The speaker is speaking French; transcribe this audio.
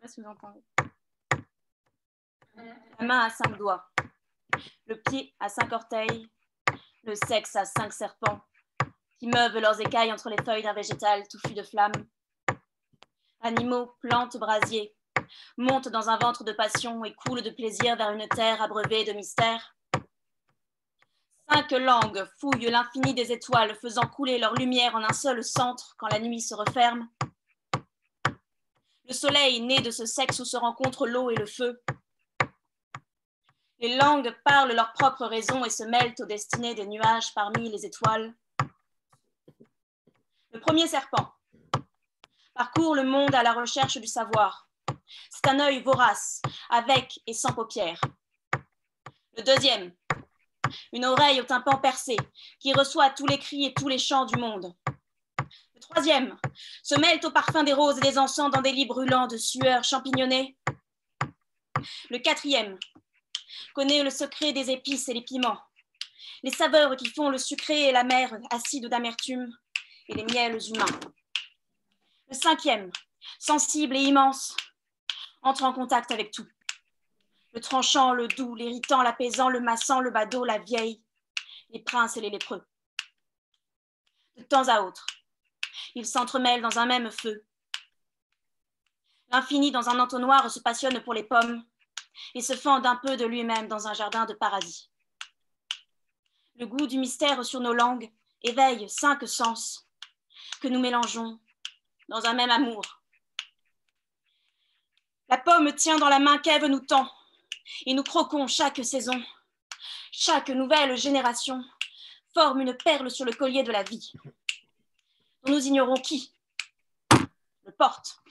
si vous entendez. La main à 5 doigts, le pied à 5 orteils, le sexe à 5 serpents qui meuvent leurs écailles entre les feuilles d'un végétal touffu de flammes. Animaux, plantes, brasiers, montent dans un ventre de passion et coulent de plaisir vers une terre abreuvée de mystères. 5 langues fouillent l'infini des étoiles, faisant couler leur lumière en un seul centre quand la nuit se referme. Le soleil naît de ce sexe où se rencontrent l'eau et le feu. Les langues parlent leur propre raison et se mêlent aux destinées des nuages parmi les étoiles. Le premier serpent parcourt le monde à la recherche du savoir. C'est un œil vorace, avec et sans paupières. Le deuxième, une oreille au tympan percé, qui reçoit tous les cris et tous les chants du monde. Le troisième se mêle au parfum des roses et des encens dans des lits brûlants de sueur champignonnée. Le quatrième connaît le secret des épices et les piments, les saveurs qui font le sucré et l'amer acide d'amertume et les miels humains. Le cinquième, sensible et immense, entre en contact avec tout. Le tranchant, le doux, l'irritant, l'apaisant, le massant, le badaud, la vieille, les princes et les lépreux. De temps à autre, ils s'entremêlent dans un même feu. L'infini dans un entonnoir se passionne pour les pommes et se fend un peu de lui-même dans un jardin de paradis. Le goût du mystère sur nos langues éveille 5 sens que nous mélangeons dans un même amour. La pomme tient dans la main qu'Ève nous tend et nous croquons chaque saison. Chaque nouvelle génération forme une perle sur le collier de la vie, dont nous ignorons qui le porte.